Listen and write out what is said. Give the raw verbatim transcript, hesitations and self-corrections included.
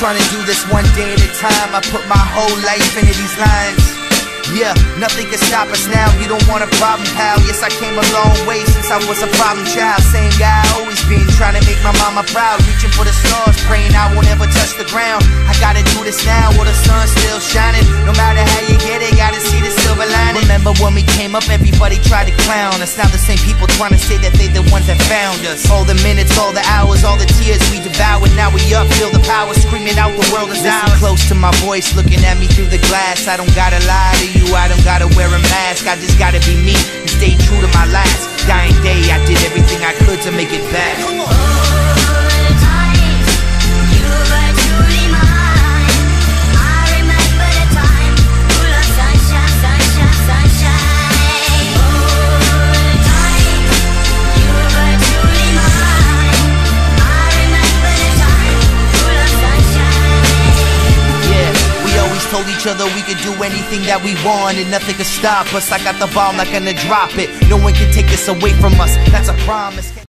trying to do this one day at a time. I put my whole life into these lines. Yeah, nothing can stop us now. You don't want a problem, pal. Yes, I came a long way since I was a problem child. Same guy I always been, trying to make my mama proud. Reaching for the stars, praying I won't ever touch the ground. I gotta do this now while the sun's still shining. No matter how you get it, gotta see the silver lining. Remember when we came up, everybody tried to clown us. Now the same people trying to say that they the ones that found us. All the minutes, all the hours, all the tears we devoured. Now we up, feel the power, screaming out the world is ours. Listen close to my voice, looking at me through the glass. I don't gotta lie to you, I don't gotta wear a mask. I just gotta be me and stay true to my last dying day. I did everything I could to make it back. Come on. Told each other we could do anything that we want and nothing could stop us. I got the ball, I'm not gonna drop it. No one can take this away from us, that's a promise.